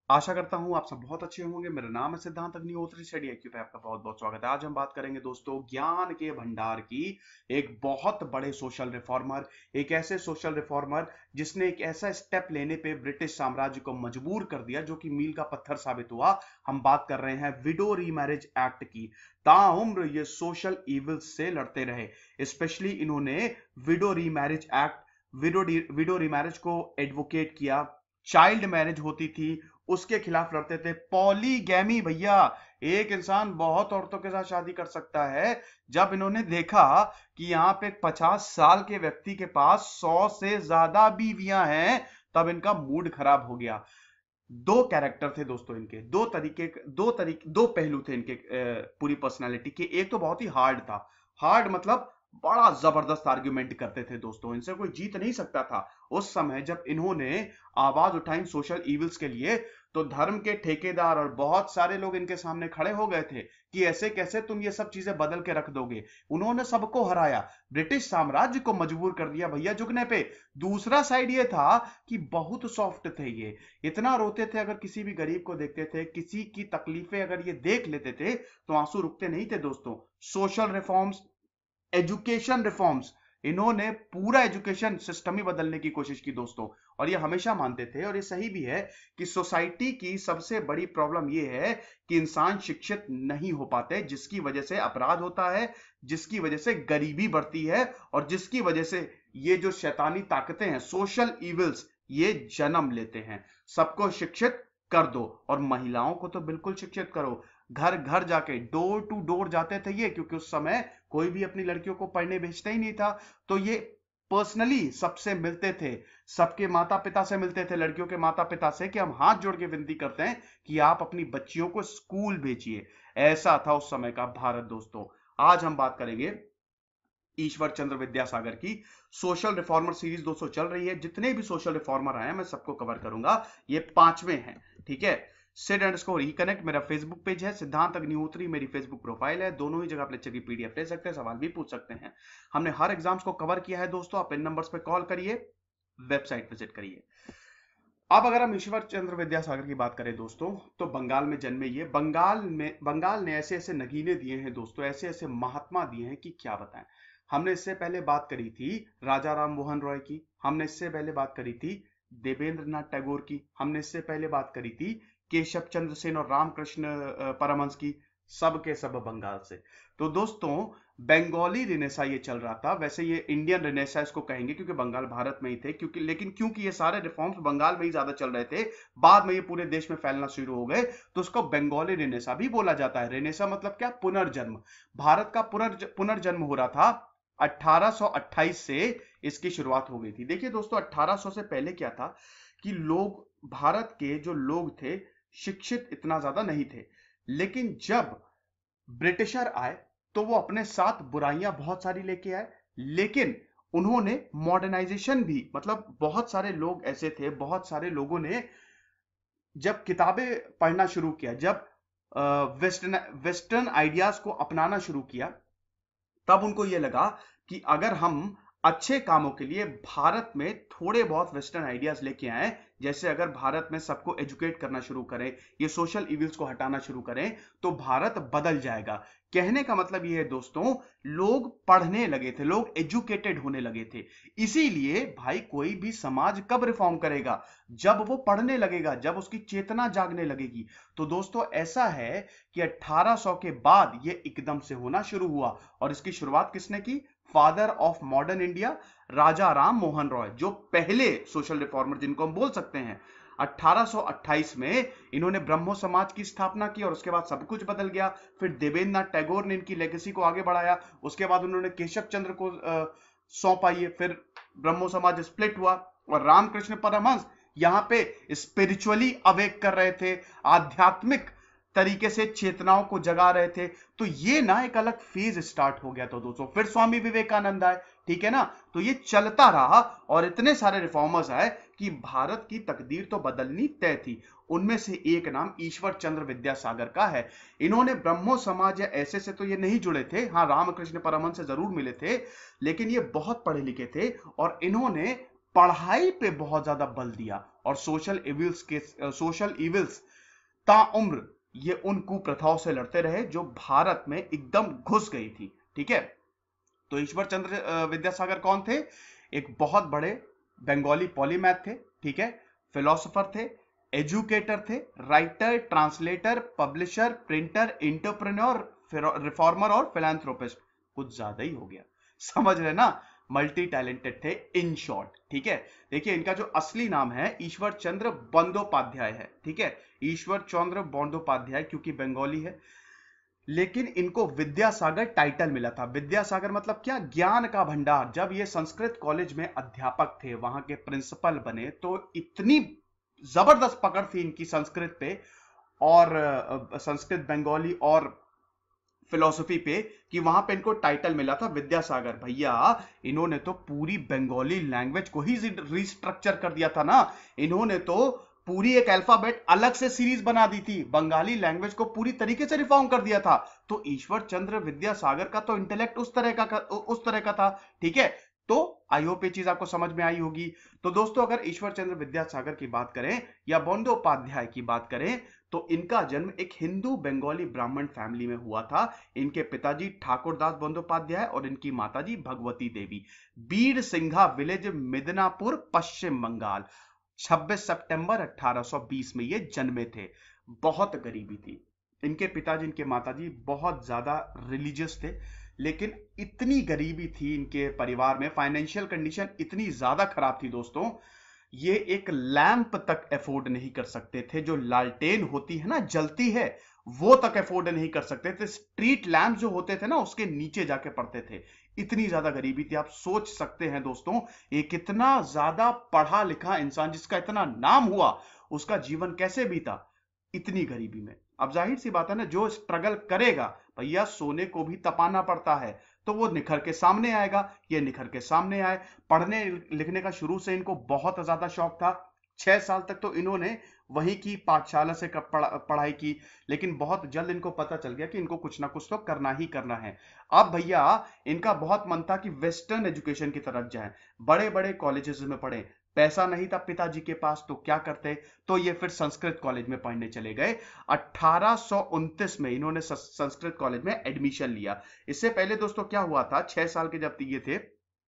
आशा करता हूं आप सब बहुत अच्छे होंगे। मेरा नाम है सिद्धांत अग्निहोत्री, स्टडी आईक्यू पे आपका बहुत बहुत स्वागत है। आज हम बात करेंगे दोस्तों ज्ञान के भंडार की, एक बहुत बड़े सोशल रिफॉर्मर, एक ऐसे सोशल रिफॉर्मर जिसने एक ऐसा स्टेप लेने पे ब्रिटिश साम्राज्य को मजबूर कर दिया जो कि मील का पत्थर साबित हुआ। हम बात कर रहे हैं विडो रीमैरिज एक्ट की। ताउम्र ये सोशल इविल्स से लड़ते रहे। स्पेशली इन्होंने widow remarriage act, widow remarriage को एडवोकेट किया। चाइल्ड मैरिज होती थी उसके खिलाफ लड़ते थे। पॉलीगैमी भैया, एक इंसान बहुत औरतों के साथ शादी कर सकता है। जब इन्होंने देखा कि यहाँ पे 50 साल के व्यक्ति के पास 100 से ज्यादा बीवियां हैं, तब इनका मूड खराब हो गया। दो कैरेक्टर थे दोस्तों इनके, दो पहलू थे इनके पूरी पर्सनालिटी के। एक तो बहुत ही हार्ड था, हार्ड मतलब बड़ा जबरदस्त आर्ग्यूमेंट करते थे दोस्तों, इनसे कोई जीत नहीं सकता था। उस समय जब इन्होंने आवाज उठाई सोशल इविल्स के लिए, तो धर्म के ठेकेदार और बहुत सारे लोग इनके सामने खड़े हो गए थे कि ऐसे कैसे तुम ये सब चीजें बदल के रख दोगे। उन्होंने सबको हराया, ब्रिटिश साम्राज्य को मजबूर कर दिया भैया झुकने पे। दूसरा साइड ये था कि बहुत सॉफ्ट थे ये, इतना रोते थे अगर किसी भी गरीब को देखते थे, किसी की तकलीफें अगर ये देख लेते थे तो आंसू रुकते नहीं थे दोस्तों। सोशल रिफॉर्म्स, एजुकेशन रिफॉर्म्स, इन्होंने पूरा एजुकेशन सिस्टम ही बदलने की कोशिश की दोस्तों। और ये हमेशा मानते थे, और ये सही भी है, कि सोसाइटी की सबसे बड़ी प्रॉब्लम ये है कि इंसान शिक्षित नहीं हो पाते, जिसकी वजह से अपराध होता है, जिसकी वजह से गरीबी बढ़ती है, और जिसकी वजह से ये जो शैतानी ताकतें हैं, सोशल इविल्स, ये जन्म लेते हैं। सबको शिक्षित कर दो, और महिलाओं को तो बिल्कुल शिक्षित करो। घर घर जाके डोर टू डोर जाते थे ये, क्योंकि उस समय कोई भी अपनी लड़कियों को पढ़ने भेजता ही नहीं था। तो ये पर्सनली सबसे मिलते थे, सबके माता पिता से मिलते थे, लड़कियों के माता पिता से, कि हम हाथ जोड़ के विनती करते हैं कि आप अपनी बच्चियों को स्कूल भेजिए। ऐसा था उस समय का भारत दोस्तों। आज हम बात करेंगे ईश्वर चंद्र विद्यासागर की। सोशल रिफॉर्मर सीरीज दोस्तों चल रही है, जितने भी सोशल रिफॉर्मर आए मैं सबको कवर करूंगा। ये पांचवें हैं, ठीक है। सिड अंडरस्कोर रिकनेक्ट मेरा फेसबुक पेज है, सिद्धांत अग्निहोत्री मेरी फेसबुक प्रोफाइल है। दोनों ही जगह आप लेक्चर की पीडीएफ ले सकते हैं, सवाल भी पूछ सकते हैं। हमने हर एग्जाम्स को कवर किया है दोस्तों। आप इन नंबर्स पे कॉल करिए, वेबसाइट विजिट करिए। अब अगर हम ईश्वर चंद्र विद्यासागर की बात करें दोस्तों, तो बंगाल में जन्मे ये। बंगाल ने ऐसे ऐसे नगीने दिए हैं दोस्तों, ऐसे ऐसे महात्मा दिए हैं कि क्या बताएं। हमने इससे पहले बात करी थी राजा राम मोहन रॉय की, हमने इससे पहले बात करी थी देवेंद्र नाथ टैगोर की, हमने इससे पहले बात करी थी केशव चंद्र सेन और रामकृष्ण परमहंस की। सब के सब बंगाल से। तो दोस्तों बंगाली रिनेसा ये चल रहा था। वैसे ये इंडियन रिनेसा इसको कहेंगे, क्योंकि बंगाल भारत में ही थे, क्योंकि ये सारे रिफॉर्म्स बंगाल में ही ज्यादा चल रहे थे, बाद में ये पूरे देश में फैलना शुरू हो गए, तो उसको बंगाली रिनेसा भी बोला जाता है। रिनेसा मतलब क्या? पुनर्जन्म। भारत का पुनर्जन्म हो रहा था 1828 से इसकी शुरुआत हो गई थी। देखिए दोस्तों 1800 से पहले क्या था कि लोग, भारत के जो लोग थे, शिक्षित इतना ज्यादा नहीं थे। लेकिन जब ब्रिटिशर आए तो वो अपने साथ बुराइयां बहुत सारी लेके आए, लेकिन उन्होंने मॉडर्नाइजेशन भी, मतलब बहुत सारे लोग ऐसे थे, बहुत सारे लोगों ने जब किताबें पढ़ना शुरू किया, जब वेस्टर्न आइडियाज को अपनाना शुरू किया, तब उनको यह लगा कि अगर हम अच्छे कामों के लिए भारत में थोड़े बहुत वेस्टर्न आइडियाज लेके आए, जैसे अगर भारत में सबको एजुकेट करना शुरू करें, ये सोशल इविल्स को हटाना शुरू करें, तो भारत बदल जाएगा। कहने का मतलब ये है दोस्तों, लोग पढ़ने लगे थे, लोग एजुकेटेड होने लगे थे। इसीलिए भाई कोई भी समाज कब रिफॉर्म करेगा? जब वो पढ़ने लगेगा, जब उसकी चेतना जागने लगेगी। तो दोस्तों ऐसा है कि 1800 के बाद ये एकदम से होना शुरू हुआ, और इसकी शुरुआत किसने की? Father of modern India, Raja Ram Mohan Roy, जो पहले सोशल रिफॉर्मर जिनको हम बोल सकते हैं। 1828 में इन्होंने ब्रह्मो समाज की स्थापना की, और उसके बाद सब कुछ बदल गया। फिर देवेंद्र नाथ टैगोर ने इनकी लेगेसी को आगे बढ़ाया, उसके बाद उन्होंने केशव चंद्र को सौंपा ये, फिर ब्रह्मो समाज स्प्लिट हुआ, और रामकृष्ण परमहंस यहां पे स्पिरिचुअली अवेक कर रहे थे, आध्यात्मिक तरीके से चेतनाओं को जगा रहे थे। तो ये ना एक अलग फेज स्टार्ट हो गया। तो दोस्तों फिर स्वामी विवेकानंद आए, ठीक है ना। तो ये चलता रहा, और इतने सारे रिफॉर्मर्स आए कि भारत की तकदीर तो बदलनी तय थी। उनमें से एक नाम ईश्वर चंद्र विद्यासागर का है। इन्होंने ब्रह्मो समाज या ऐसे से तो ये नहीं जुड़े थे, हाँ रामकृष्ण परमहंस से जरूर मिले थे, लेकिन ये बहुत पढ़े लिखे थे, और इन्होंने पढ़ाई पे बहुत ज्यादा बल दिया और सोशल इविल्स ताउम्र ये उन कुप्रथाओं से लड़ते रहे जो भारत में एकदम घुस गई थी। ठीक है, तो ईश्वर चंद्र विद्यासागर कौन थे? एक बहुत बड़े बंगाली पॉलीमैथ थे। ठीक है, फिलोसोफर थे, एजुकेटर थे, writer, translator, publisher, printer, entrepreneur, reformer और फिलैंथ्रोपिस्ट। कुछ ज्यादा ही हो गया, समझ रहे ना? मल्टी टैलेंटेड थे इन शॉर्ट। ठीक है, देखिए इनका जो असली नाम है ईश्वर चंद्र बंदोपाध्याय है। ठीक है, ईश्वर चंद्र बंदोपाध्याय, क्योंकि बंगाली है, लेकिन इनको विद्यासागर टाइटल मिला था। विद्यासागर मतलब क्या? ज्ञान का भंडार। जब ये संस्कृत कॉलेज में अध्यापक थे, वहां के प्रिंसिपल बने, तो इतनी जबरदस्त पकड़ थी इनकी संस्कृत पे और संस्कृत, बंगाली और फिलोसफी पे, कि वहां पे इनको टाइटल मिला था विद्यासागर। भैया इन्होंने तो पूरी बंगाली लैंग्वेज को ही रिस्ट्रक्चर कर दिया था ना। इन्होंने तो पूरी एक अल्फाबेट अलग से सीरीज बना दी थी, बंगाली लैंग्वेज को पूरी तरीके से रिफॉर्म कर दिया था। तो ईश्वर चंद्र विद्यासागर का तो इंटेलेक्ट उस तरह का था। ठीक है, तो आई होप ये चीज आपको समझ में आई होगी। तो दोस्तों, अगर ईश्वर चंद्र विद्यासागर की बात करें या बंदोपाध्याय की बात करें, तो इनका जन्म एक हिंदू बंगाली ब्राह्मण फैमिली में हुआ था। इनके पिताजी ठाकुरदास बंदोपाध्याय और इनकी माताजी भगवती देवी। बीर सिंघा विलेज, मिदनापुर, पश्चिम बंगाल। 26 सितंबर 1820 में ये जन्मे थे। बहुत गरीबी थी। इनके पिताजी, इनके माताजी बहुत ज्यादा रिलीजियस थे, लेकिन इतनी गरीबी थी इनके परिवार में, फाइनेंशियल कंडीशन इतनी ज्यादा खराब थी दोस्तों, ये एक लैंप तक अफोर्ड नहीं कर सकते थे। जो लालटेन होती है ना, जलती है, वो तक अफोर्ड नहीं कर सकते थे। स्ट्रीट लैंप जो होते थे ना, उसके नीचे जाके पड़ते थे। इतनी ज्यादा गरीबी थी। आप सोच सकते हैं दोस्तों, एक इतना ज्यादा पढ़ा लिखा इंसान जिसका इतना नाम हुआ, उसका जीवन कैसे बीता इतनी गरीबी में। अब जाहिर सी बात है ना, जो स्ट्रगल करेगा भैया, सोने को भी तपाना पड़ता है, तो वो निखर के सामने आएगा। ये निखर के सामने आए। पढ़ने लिखने का शुरू से इनको बहुत ज्यादा शौक था। 6 साल तक तो इन्होंने वहीं की पाठशाला से पढ़ाई की, लेकिन बहुत जल्द इनको पता चल गया कि इनको कुछ ना कुछ तो करना ही करना है। अब भैया इनका बहुत मन था कि वेस्टर्न एजुकेशन की तरफ जाएं, बड़े बड़े कॉलेजेस में पढ़ें। पैसा नहीं था पिताजी के पास, तो क्या करते? तो ये फिर संस्कृत कॉलेज में पढ़ने चले गए। 1829 में इन्होंने संस्कृत कॉलेज में एडमिशन लिया। इससे पहले दोस्तों क्या हुआ था, 6 साल के जब ये थे,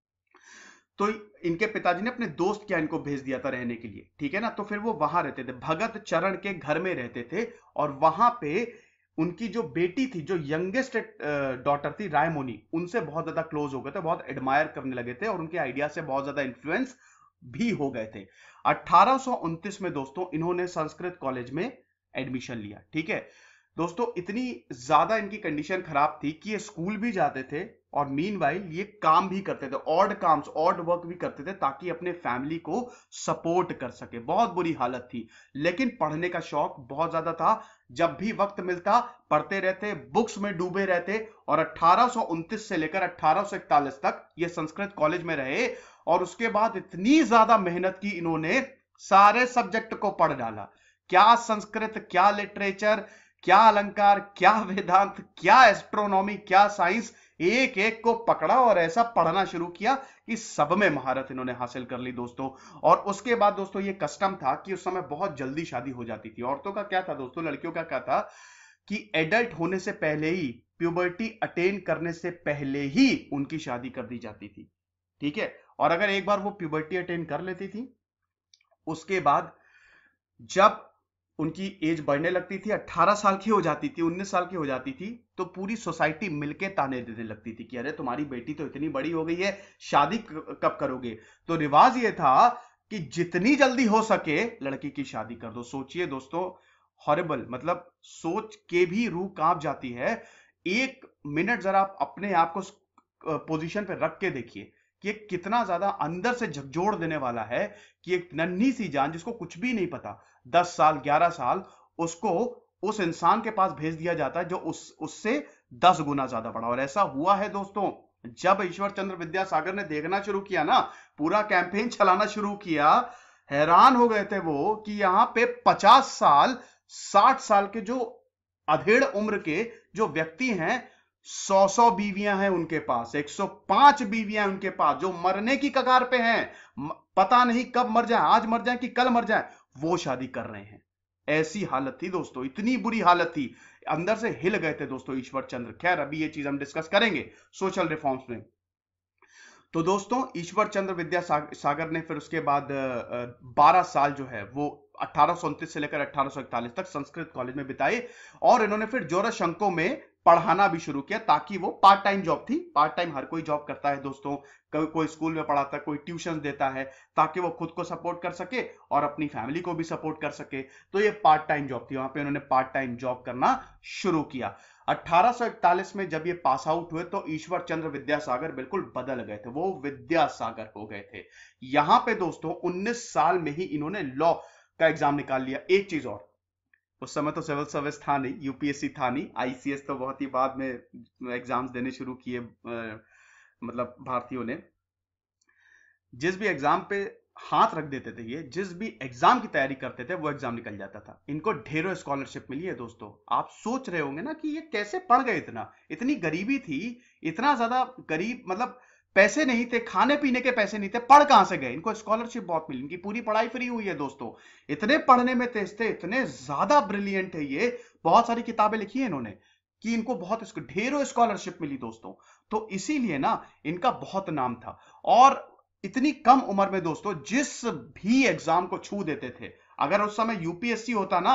तो इनके पिताजी ने अपने दोस्त क्या इनको भेज दिया था रहने के लिए। ठीक है ना, तो फिर वो वहां रहते थे, भगत चरण के घर में रहते थे। और वहां पे उनकी जो बेटी थी, जो यंगेस्ट डॉटर थी रायमोनी, उनसे बहुत ज्यादा क्लोज हो गए थे, बहुत एडमायर करने लगे थे और उनके आइडिया से बहुत ज्यादा इन्फ्लुएंस भी हो गए थे। 1829 में दोस्तों इन्होंने संस्कृत कॉलेज में एडमिशन लिया। ठीक है दोस्तों, इतनी ज्यादा इनकी कंडीशन खराब थी कि ये स्कूल भी जाते थे और मीनवाइल ये काम भी करते थे, ऑड वर्क भी करते थे, ताकि अपने फैमिली को सपोर्ट कर सके। बहुत बुरी हालत थी, लेकिन पढ़ने का शौक बहुत ज्यादा था। जब भी वक्त मिलता पढ़ते रहते, बुक्स में डूबे रहते। और 1829 से लेकर 1841 तक ये संस्कृत कॉलेज में रहे और उसके बाद इतनी ज्यादा मेहनत की इन्होंने, सारे सब्जेक्ट को पढ़ डाला। क्या संस्कृत, क्या लिटरेचर, क्या अलंकार, क्या वेदांत, क्या एस्ट्रोनॉमी, क्या साइंस, एक एक को पकड़ा और ऐसा पढ़ना शुरू किया कि सब में महारत इन्होंने हासिल कर ली दोस्तों। और उसके बाद दोस्तों ये कस्टम था कि उस समय बहुत जल्दी शादी हो जाती थी। औरतों का क्या था दोस्तों, लड़कियों का क्या था कि एडल्ट होने से पहले ही, प्यूबर्टी अटेन करने से पहले ही उनकी शादी कर दी जाती थी। ठीक है, और अगर एक बार वो प्यूबर्टी अटेन कर लेती थी, उसके बाद जब उनकी एज बढ़ने लगती थी, 18 साल की हो जाती थी, 19 साल की हो जाती थी, तो पूरी सोसाइटी मिलके ताने देने लगती थी कि अरे तुम्हारी बेटी तो इतनी बड़ी हो गई है, शादी कब करोगे? तो रिवाज ये था कि जितनी जल्दी हो सके लड़की की शादी कर दो। सोचिए दोस्तों, हॉरिबल, मतलब सोच के भी रूह कांप जाती है। एक मिनट जरा आप अपने आप को पोजीशन पे रख के देखिए कि ये कितना ज्यादा अंदर से झकझोर देने वाला है कि एक नन्ही सी जान जिसको कुछ भी नहीं पता, 10 साल 11 साल, उसको उस इंसान के पास भेज दिया जाता है जो उससे 10 गुना ज्यादा बड़ा। और ऐसा हुआ है दोस्तों, जब ईश्वर चंद्र विद्यासागर ने देखना शुरू किया ना, पूरा कैंपेन चलाना शुरू किया, हैरान हो गए थे वो कि यहां पे 50 साल 60 साल के जो अधेड़ उम्र के जो व्यक्ति हैं, 100 बीवियां हैं उनके पास, 105 बीवियां उनके पास, जो मरने की कगार पे हैं। पता नहीं कब मर जाए, आज मर जाए कि कल मर जाए, वो शादी कर रहे हैं। ऐसी हालत थी दोस्तों, इतनी बुरी हालत थी, अंदर से हिल गए थे दोस्तों ईश्वर चंद्र। खैर अभी ये चीज हम डिस्कस करेंगे सोशल रिफॉर्म्स में। तो दोस्तों ईश्वर चंद्र विद्यासागर ने फिर उसके बाद 12 साल जो है वो 1829 से लेकर 1841 तक संस्कृत कॉलेज में बिताए, और इन्होंने फिर जोराशंको में पढ़ाना भी शुरू किया, ताकि वो पार्ट टाइम जॉब थी, पार्ट टाइम हर कोई जॉब करता है दोस्तों, कोई स्कूल में पढ़ाता है, कोई ट्यूशन देता है, ताकि वो खुद को सपोर्ट कर सके और अपनी फैमिली को भी सपोर्ट कर सके। तो ये पार्ट टाइम जॉब थी, वहां पे उन्होंने पार्ट टाइम जॉब करना शुरू किया। 1841 में जब ये पास आउट हुए तो ईश्वर चंद्र विद्यासागर बिल्कुल बदल गए थे, वो विद्यासागर हो गए थे। यहां पे दोस्तों 19 साल में ही इन्होंने लॉ का एग्जाम निकाल लिया। एक चीज और, उस समय तो सिविल सर्विस था नहीं, यूपीएससी था नहीं, आईसीएस तो बहुत ही बाद में एग्जाम्स देने शुरू किए, मतलब भारतीयों ने। जिस भी एग्जाम पे हाथ रख देते थे, ये जिस भी एग्जाम की तैयारी करते थे वो एग्जाम निकल जाता था। इनको ढेरों स्कॉलरशिप मिली है दोस्तों। आप सोच रहे होंगे ना कि ये कैसे पढ़ गए, इतनी गरीबी थी, इतना ज्यादा गरीब, मतलब पैसे नहीं थे, खाने पीने के पैसे नहीं थे, पढ़ कहां से गए? इनको स्कॉलरशिप बहुत मिली, इनकी पूरी पढ़ाई फ्री हुई है दोस्तों। इतने पढ़ने में तेज थे, इतने ज्यादा ब्रिलियंट है ये, बहुत सारी किताबें लिखी है इन्होंने कि इनको बहुत ढेरों स्कॉलरशिप मिली दोस्तों। तो इसीलिए ना इनका बहुत नाम था। और इतनी कम उम्र में दोस्तों जिस भी एग्जाम को छू देते थे, अगर उस समय यूपीएससी होता ना,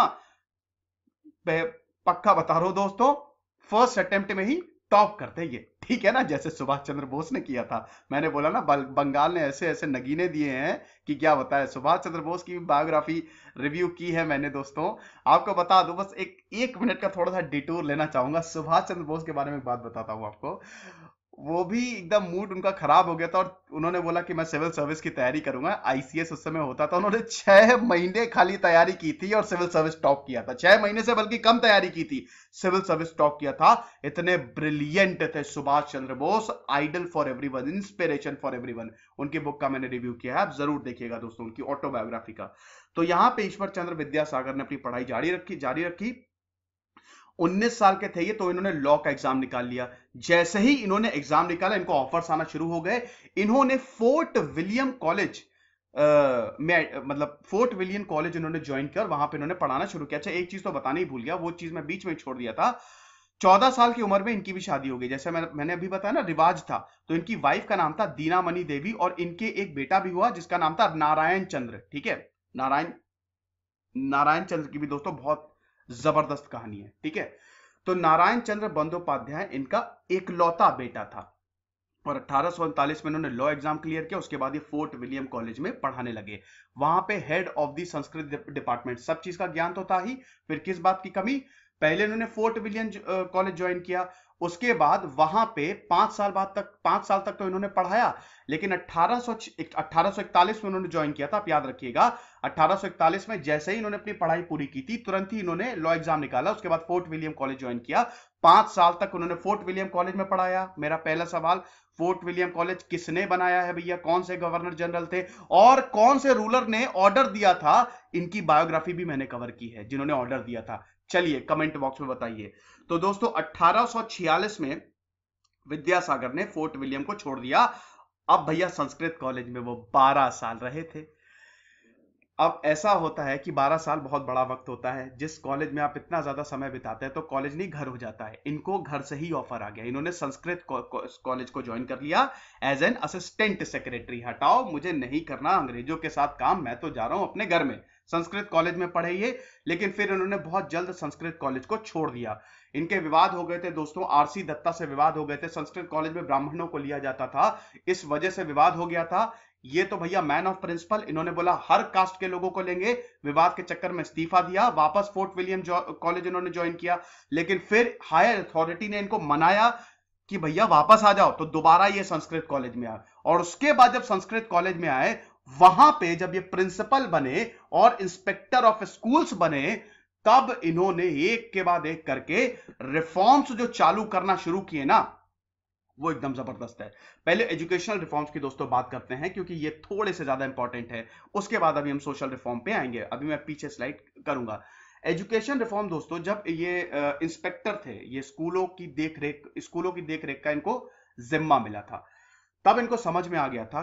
पक्का बता रहा हूं दोस्तों, फर्स्ट अटेम्प्ट में ही टॉप करते ये, ठीक है ना, जैसे सुभाष चंद्र बोस ने किया था। मैंने बोला ना बंगाल ने ऐसे ऐसे नगीने दिए हैं कि क्या बताया। सुभाष चंद्र बोस की बायोग्राफी रिव्यू की है मैंने दोस्तों। आपको बता दूं, बस एक मिनट का थोड़ा सा डिटूर लेना चाहूंगा, सुभाष चंद्र बोस के बारे में एक बात बताता हूं आपको। वो भी एकदम मूड उनका खराब हो गया था, और उन्होंने बोला कि मैं सिविल सर्विस की तैयारी करूंगा। आईसीएस उस समय होता था, उन्होंने 6 महीने खाली तैयारी की थी और सिविल सर्विस टॉप किया था। 6 महीने से बल्कि कम तैयारी की थी, सिविल सर्विस टॉप किया था। इतने ब्रिलियंट थे Subhash Chandra Bose, idol for everyone, inspiration for everyone. उनकी बुक का मैंने रिव्यू किया है, आप जरूर देखिएगा दोस्तों, उनकी ऑटोबायोग्राफी का। तो यहां पे ईश्वर चंद्र विद्यासागर ने अपनी पढ़ाई जारी रखी। 19 साल के थे ये, तो इन्होंने लॉ का एग्जाम निकाल लिया। जैसे ही इन्होंने एग्जाम निकाला, इनको ऑफर्स आना शुरू हो गए। इन्होंने फोर्ट विलियम कॉलेज में, मतलब फोर्ट विलियम कॉलेज इन्होंने ज्वाइन किया और वहां पे इन्होंने पढ़ाना शुरू किया। अच्छा, एक चीज तो बताना ही भूल गया, वो चीज मैं बीच में छोड़ दिया था। 14 साल की उम्र में इनकी भी शादी हो गई, जैसे मैंने अभी बताया ना, रिवाज था। तो इनकी वाइफ का नाम था दीनामणि देवी, और इनके एक बेटा भी हुआ जिसका नाम था नारायण चंद्र। ठीक है, नारायण चंद्र की भी दोस्तों बहुत जबरदस्त कहानी है। ठीक है, तो नारायण चंद्र बंदोपाध्याय इनका एकलौता बेटा था, और 1839 में इन्होंने लॉ एग्जाम क्लियर किया। उसके बाद ये फोर्ट विलियम कॉलेज में पढ़ाने लगे। वहां पे head of the Sanskrit department, सब चीज का ज्ञान तो था ही, फिर किस बात की कमी। पहले इन्होंने फोर्ट विलियम कॉलेज ज्वाइन किया, उसके बाद वहां पे 5 साल तक तो इन्होंने पढ़ाया। लेकिन 1841 में उन्होंने ज्वाइन किया था, आप याद रखिएगा। 1841 में जैसे ही इन्होंने अपनी पढ़ाई पूरी की थी, तुरंत ही इन्होंने लॉ एग्जाम निकाला, उसके बाद फोर्ट विलियम कॉलेज ज्वाइन किया। 5 साल तक उन्होंने फोर्ट विलियम कॉलेज में पढ़ाया। मेरा पहला सवाल, फोर्ट विलियम कॉलेज किसने बनाया है भैया? कौन से गवर्नर जनरल थे और कौन से रूलर ने ऑर्डर दिया था? इनकी बायोग्राफी भी मैंने कवर की है, जिन्होंने ऑर्डर दिया था। चलिए कमेंट बॉक्स में बताइए। तो दोस्तों 1846 में विद्यासागर ने फोर्ट विलियम को छोड़ दिया। अब भैया संस्कृत कॉलेज में वो 12 साल रहे थे। अब ऐसा होता है कि 12 साल बहुत बड़ा वक्त होता है। जिस कॉलेज में आप इतना ज्यादा समय बिताते हैं तो कॉलेज नहीं घर हो जाता है। इनको घर से ही ऑफर आ गया, इन्होंने संस्कृत कॉलेज को ज्वाइन कर लिया एज एन असिस्टेंट सेक्रेटरी। हटाओ, मुझे नहीं करना अंग्रेजों के साथ काम, मैं तो जा रहा हूं अपने घर में। संस्कृत कॉलेज में पढ़े ये, लेकिन फिर इन्होंने बहुत जल्द संस्कृत कॉलेज को छोड़ दिया। इनके विवाद हो गए थे दोस्तों, आरसी दत्ता से विवाद हो गए थे। संस्कृत कॉलेज में ब्राह्मणों को लिया जाता था, इस वजह से विवाद हो गया था। ये तो भैया मैन ऑफ प्रिंसिपल, इन्होंने बोला हर कास्ट के लोगों को लेंगे। विवाद के चक्कर में इस्तीफा दिया, वापस फोर्ट विलियम कॉलेज इन्होंने ज्वाइन किया। लेकिन फिर हायर अथॉरिटी ने इनको मनाया कि भैया वापस आ जाओ, तो दोबारा ये संस्कृत कॉलेज में आए। और उसके बाद जब संस्कृत कॉलेज में आए, वहां पे जब ये प्रिंसिपल बने और इंस्पेक्टर ऑफ स्कूल्स बने, तब इन्होंने एक के बाद एक करके रिफॉर्म्स जो चालू करना शुरू किए ना, वो एकदम जबरदस्त है। पहले एजुकेशनल रिफॉर्म्स की दोस्तों बात करते हैं, क्योंकि ये थोड़े से ज्यादा इंपॉर्टेंट है। उसके बाद अभी हम सोशल रिफॉर्म पे आएंगे, अभी मैं पीछे स्लाइड करूंगा। एजुकेशन रिफॉर्म दोस्तों, जब ये इंस्पेक्टर थे, ये स्कूलों की देखरेख का इनको जिम्मा मिला था, तब इनको समझ में आ गया था कि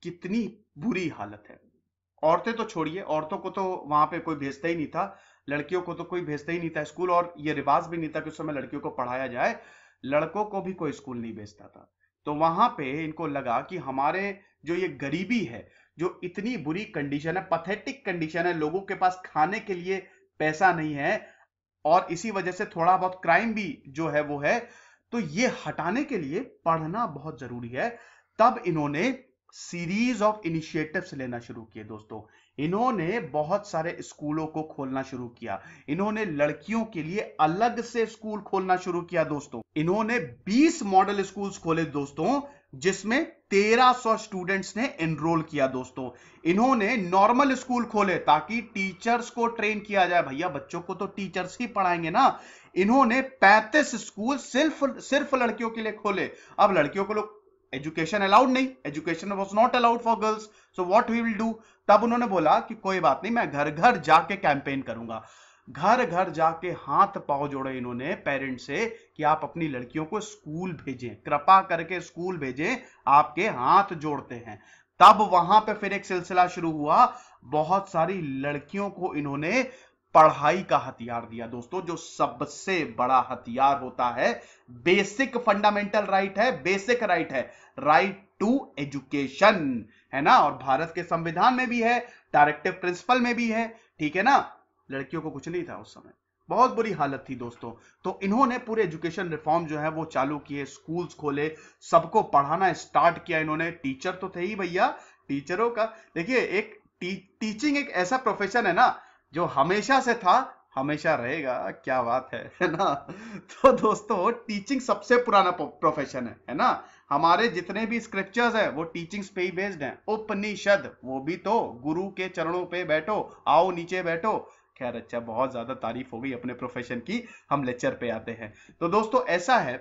कितनी बुरी हालत है। औरतें तो छोड़िए, औरतों को तो वहां पे कोई भेजता ही नहीं था, लड़कियों को तो कोई भेजता ही नहीं था स्कूल, और ये रिवाज भी नहीं था कि उस समय लड़कियों को पढ़ाया जाए, लड़कों को भी कोई स्कूल नहीं भेजता था। तो वहां पे इनको लगा कि हमारे जो ये गरीबी है, जो इतनी बुरी कंडीशन है, पथेटिक कंडीशन है, लोगों के पास खाने के लिए पैसा नहीं है, और इसी वजह से थोड़ा बहुत क्राइम भी जो है वो है, तो ये हटाने के लिए पढ़ना बहुत जरूरी है। तब इन्होंने सीरीज ऑफ इनिशिएटिव्स लेना शुरू किए दोस्तों। इन्होंने बहुत सारे स्कूलों को खोलना शुरू किया, इन्होंने लड़कियों के लिए अलग से स्कूल खोलना शुरू किया दोस्तों। इन्होंने 20 मॉडल स्कूल्स खोले दोस्तों, जिसमें 1300 स्टूडेंट्स ने एनरोल किया दोस्तों। इन्होंने नॉर्मल स्कूल खोले ताकि टीचर्स को ट्रेन किया जाए, भैया बच्चों को तो टीचर्स ही पढ़ाएंगे ना। इन्होंने 35 स्कूल सिर्फ लड़कियों के लिए खोले। अब लड़कियों को लोग एजुकेशन अलाउड नहीं, education was not allowed for girls, so what we will do. तब उन्होंने बोला कि कोई बात नहीं, मैं घर घर जाके कैंपेन करूंगा। घर घर जाके हाथ पांव जोड़े इन्होंने पेरेंट्स से कि आप अपनी लड़कियों को स्कूल भेजें, कृपा करके स्कूल भेजें, आपके हाथ जोड़ते हैं। तब वहां पे फिर एक सिलसिला शुरू हुआ, बहुत सारी लड़कियों को इन्होंने पढ़ाई का हथियार दिया दोस्तों, जो सबसे बड़ा हथियार होता है, बेसिक फंडामेंटल राइट है, बेसिक राइट है, राइट टू एजुकेशन, है ना। और भारत के संविधान में भी है, डायरेक्टिव प्रिंसिपल में भी है, ठीक है ना। लड़कियों को कुछ नहीं था उस समय, बहुत बुरी हालत थी दोस्तों। तो इन्होंने पूरे एजुकेशन रिफॉर्म जो है वो चालू किए, स्कूल्स खोले, सबको पढ़ाना स्टार्ट किया इन्होंने। टीचर तो थे ही भैया, टीचरों का देखिए, एक टीचिंग एक ऐसा प्रोफेशन है ना जो हमेशा से था, हमेशा रहेगा, क्या बात है ना। तो दोस्तों टीचिंग सबसे पुराना प्रोफेशन है ना। हमारे जितने भी स्क्रिप्चर्स है वो टीचिंग्स पे ही बेस्ड हैं। उपनिषद, वो भी तो गुरु के चरणों पे बैठो, आओ नीचे बैठो। खैर अच्छा, बहुत ज्यादा तारीफ हो गई अपने प्रोफेशन की, हम लेक्चर पे आते हैं। तो दोस्तों ऐसा है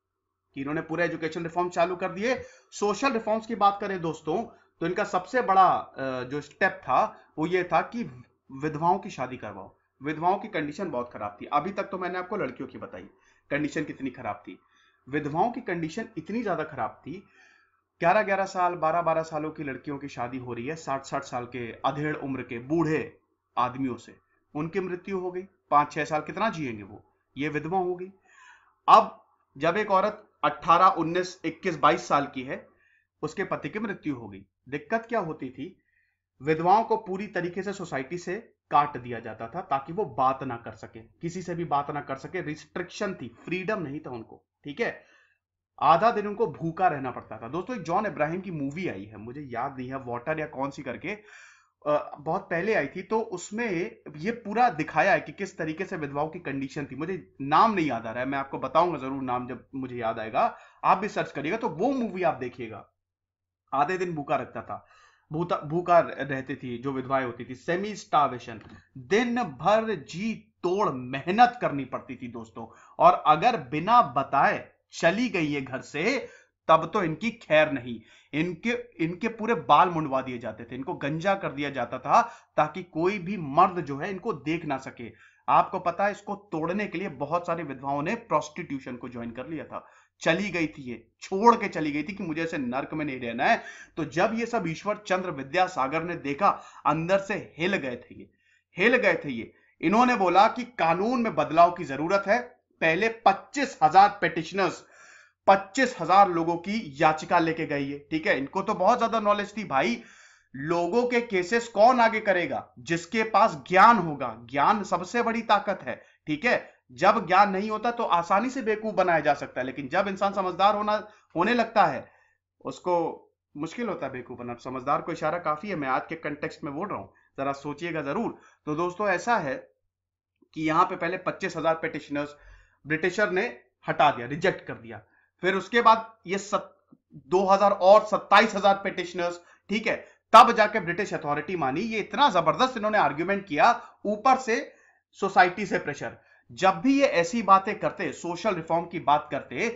कि इन्होंने पूरे एजुकेशन रिफॉर्म चालू कर दिए। सोशल रिफॉर्म्स की बात करें दोस्तों, तो इनका सबसे बड़ा जो स्टेप था वो ये था कि विधवाओं की शादी करवाओ। विधवाओं की कंडीशन बहुत खराब थी। अभी तक तो मैंने आपको लड़कियों की बताई कंडीशन कितनी खराब थी, विधवाओं की कंडीशन इतनी ज्यादा खराब थी। 11-11 साल, 12-12 सालों की लड़कियों की शादी हो रही है 60-60 साल के अधेड़ उम्र के बूढ़े आदमियों से, उनकी मृत्यु हो गई। 5-6 साल कितना जिएंगे वो, ये विधवा हो गई। अब जब एक औरत 18, 19, 21, 22 साल की है, उसके पति की मृत्यु हो गई। दिक्कत क्या होती थी, विधवाओं को पूरी तरीके से सोसाइटी से काट दिया जाता था ताकि वो बात ना कर सके, किसी से भी बात ना कर सके। रिस्ट्रिक्शन थी, फ्रीडम नहीं था उनको, ठीक है। आधा दिन उनको भूखा रहना पड़ता था दोस्तों। एक जॉन इब्राहिम की मूवी आई है, मुझे याद नहीं है, वाटर या कौन सी करके, बहुत पहले आई थी। तो उसमें ये पूरा दिखाया है कि किस तरीके से विधवाओं की कंडीशन थी। मुझे नाम नहीं याद आ रहा है, मैं आपको बताऊंगा जरूर नाम जब मुझे याद आएगा। आप भी सर्च करिएगा तो वो मूवी आप देखिएगा। आधे दिन भूखा रखता था, भूखा रहती थी जो विधवाएं होती थी, सेमी स्टार्वेशन, दिन भर जी तोड़ मेहनत करनी पड़ती थी दोस्तों। और अगर बिना बताए चली गई ये घर से, तब तो इनकी खैर नहीं। इनके इनके पूरे बाल मुंडवा दिए जाते थे, इनको गंजा कर दिया जाता था ताकि कोई भी मर्द जो है इनको देख ना सके। आपको पता है, इसको तोड़ने के लिए बहुत सारी विधवाओं ने प्रोस्टिट्यूशन को ज्वाइन कर लिया था। चली गई थी, ये छोड़ के चली गई थी कि मुझे ऐसे नर्क में नहीं रहना है। तो जब ये सब ईश्वर चंद्र विद्यासागर ने देखा, अंदर से हिल गए थे ये, हिल गए थे ये। इन्होंने बोला कि कानून में बदलाव की जरूरत है। पहले 25,000 पेटिशनर्स, 25,000 लोगों की याचिका लेके गई है, ठीक है। इनको तो बहुत ज्यादा नॉलेज थी भाई, लोगों के केसेस कौन आगे करेगा, जिसके पास ज्ञान होगा। ज्ञान सबसे बड़ी ताकत है, ठीक है। जब ज्ञान नहीं होता तो आसानी से बेवकूफ बनाया जा सकता है, लेकिन जब इंसान समझदार होने लगता है, उसको मुश्किल होता है बेवकूफ बनना। समझदार को इशारा काफी है, मैं आज के कंटेक्स्ट में बोल रहा हूं, जरा सोचिएगा जरूर। तो दोस्तों ऐसा है कि यहां पे पहले 25,000 पेटिशनर्स ब्रिटिशर ने हटा दिया, रिजेक्ट कर दिया। फिर उसके बाद ये 2000 और 27,000 पेटिशनर्स, ठीक है। तब जाके ब्रिटिश अथॉरिटी मानी। ये इतना जबरदस्त इन्होंने आर्ग्यूमेंट किया, ऊपर से सोसाइटी से प्रेशर। जब भी ये ऐसी बातें करते, सोशल रिफॉर्म की बात करते,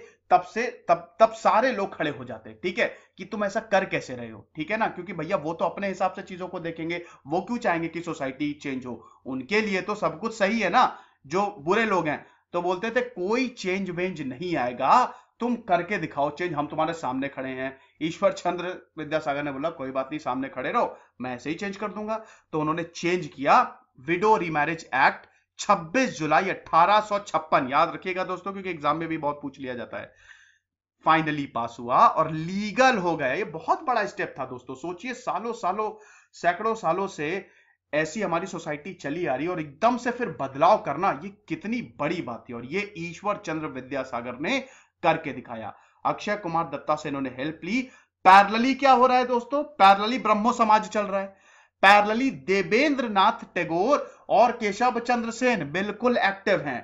तब सारे लोग खड़े हो जाते, ठीक है, कि तुम ऐसा कर कैसे रहे हो, ठीक है ना। क्योंकि भैया वो तो अपने हिसाब से चीजों को देखेंगे, वो क्यों चाहेंगे कि सोसाइटी चेंज हो, उनके लिए तो सब कुछ सही है ना। जो बुरे लोग हैं तो बोलते थे कोई चेंज वेंज नहीं आएगा, तुम करके दिखाओ चेंज, हम तुम्हारे सामने खड़े हैं। ईश्वर चंद्र विद्यासागर ने बोला कोई बात नहीं, सामने खड़े रहो, मैं ऐसे ही चेंज कर दूंगा। तो उन्होंने चेंज किया विडो रीमैरिज एक्ट 26 जुलाई 1856, याद रखिएगा दोस्तों क्योंकि एग्जाम में भी बहुत पूछ लिया जाता है। फाइनली पास हुआ और लीगल हो गया। ये बहुत बड़ा स्टेप था दोस्तों। सोचिए सालों सालों, सैकड़ों सालों से ऐसी हमारी सोसाइटी चली आ रही है और एकदम से फिर बदलाव करना, ये कितनी बड़ी बात थी। और ये ईश्वर चंद्र विद्यासागर ने करके दिखाया। अक्षय कुमार दत्ता से इन्होंने हेल्प ली। पैरेलली क्या हो रहा है दोस्तों, पैरेलली ब्रह्मो समाज चल रहा है, पैरेलली देवेंद्र नाथ टैगोर और केशव चंद्र सेन बिल्कुल एक्टिव हैं,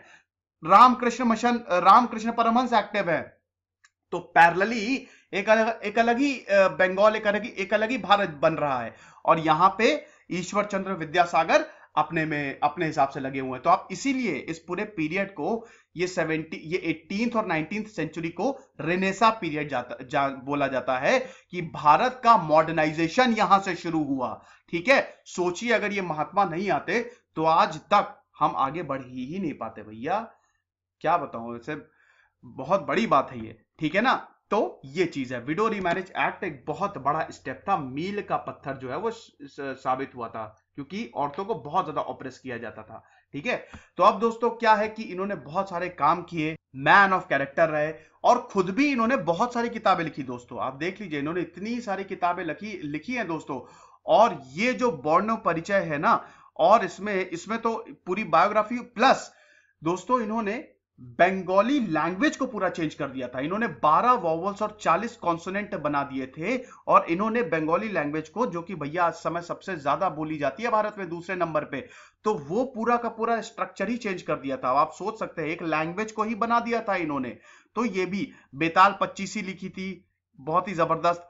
रामकृष्ण परमहंस एक्टिव है। तो पैरेलली एक अलग ही बंगाल, एक अलग ही भारत बन रहा है। और यहां पे ईश्वर चंद्र विद्यासागर अपने हिसाब से लगे हुए हैं। तो आप इसीलिए इस पूरे पीरियड को ये 18th और 19th सेंचुरी को रेनेसा पीरियड बोला जाता है कि भारत का मॉडर्नाइजेशन यहां से शुरू हुआ। ठीक है, सोचिए अगर ये महात्मा नहीं आते तो आज तक हम आगे बढ़ ही नहीं पाते भैया। क्या बताऊं, इसे बहुत बड़ी बात है ये। ठीक है ना, तो ये चीज है। विडो रीमैरिज एक्ट एक बहुत बड़ा स्टेप था, मील का पत्थर जो है वो साबित हुआ था, क्योंकि औरतों को बहुत ज्यादा ऑप्रेस किया जाता था। ठीक है, तो अब दोस्तों क्या है कि इन्होंने बहुत सारे काम किए, मैन ऑफ कैरेक्टर रहे और खुद भी इन्होंने बहुत सारी किताबें लिखी। दोस्तों आप देख लीजिए, इन्होंने इतनी सारी किताबें लिखी हैं दोस्तों। और ये जो वर्ण परिचय है ना, और इसमें तो पूरी बायोग्राफी प्लस दोस्तों इन्होंने बंगाली लैंग्वेज को पूरा चेंज कर दिया था। इन्होंने 12 वॉवल्स और 40 कॉन्सोनेंट बना दिए थे। और इन्होंने बंगाली लैंग्वेज को, जो कि भैया आज समय सबसे ज्यादा बोली जाती है भारत में दूसरे नंबर पे, तो वो पूरा का पूरा स्ट्रक्चर ही चेंज कर दिया था। आप सोच सकते हैं, एक लैंग्वेज को ही बना दिया था इन्होंने। तो ये भी बेताल 25 लिखी थी, बहुत ही जबरदस्त।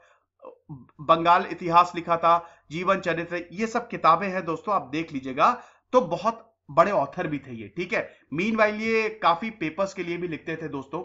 बंगाल इतिहास लिखा था, जीवन चरित्र, ये सब किताबें हैं दोस्तों, आप देख लीजिएगा। तो बहुत बड़े ऑथर भी थे ये। ठीक है, मीनवाइल ये काफी पेपर्स के लिए भी लिखते थे दोस्तों,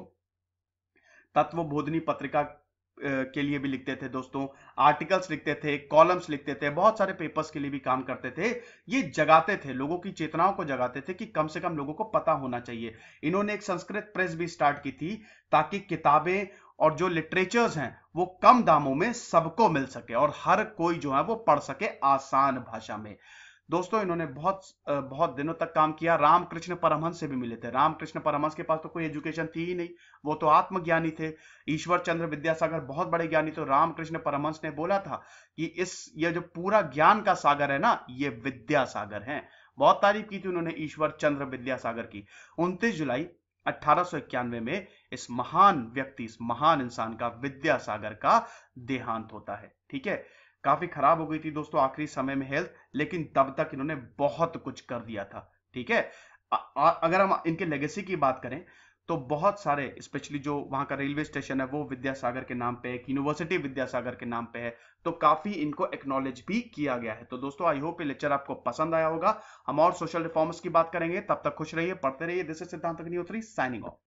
तत्वबोधिनी पत्रिका के लिए भी लिखते थे दोस्तों, आर्टिकल्स लिखते थे, कॉलम्स लिखते थे, बहुत सारे पेपर्स के लिए भी काम करते थे। ये जगाते थे, लोगों की चेतनाओं को जगाते थे कि कम से कम लोगों को पता होना चाहिए। इन्होंने एक संस्कृत प्रेस भी स्टार्ट की थी ताकि किताबें और जो लिटरेचर्स हैं वो कम दामों में सबको मिल सके और हर कोई जो है वो पढ़ सके आसान भाषा में। दोस्तों इन्होंने बहुत दिनों तक काम किया। रामकृष्ण परमहंस से भी मिले थे। रामकृष्ण परमहंस के पास तो कोई एजुकेशन थी ही नहीं, वो तो आत्मज्ञानी थे। ईश्वर चंद्र विद्यासागर बहुत बड़े ज्ञानी, तो रामकृष्ण परमहंस ने बोला था कि ये जो पूरा ज्ञान का सागर है ना, ये विद्यासागर है। बहुत तारीफ की थी उन्होंने ईश्वर चंद्र विद्यासागर की। 29 जुलाई 1891 में इस महान व्यक्ति, इस महान इंसान का, विद्यासागर का देहांत होता है। ठीक है, काफी खराब हो गई थी दोस्तों आखिरी समय में हेल्थ, लेकिन तब तक इन्होंने बहुत कुछ कर दिया था। ठीक है, अगर हम इनके लेगेसी की बात करें तो बहुत सारे, स्पेशली जो वहां का रेलवे स्टेशन है वो विद्यासागर के नाम पे है, एक यूनिवर्सिटी विद्यासागर के नाम पे है, तो काफी इनको एक्नॉलेज भी किया गया है। तो दोस्तों आई होप ये लेक्चर आपको पसंद आया होगा। हम और सोशल रिफॉर्म्स की बात करेंगे, तब तक खुश रहिए, पढ़ते रहिए। दिस इज सिद्धांत अग्निहोत्री साइनिंग ऑफ।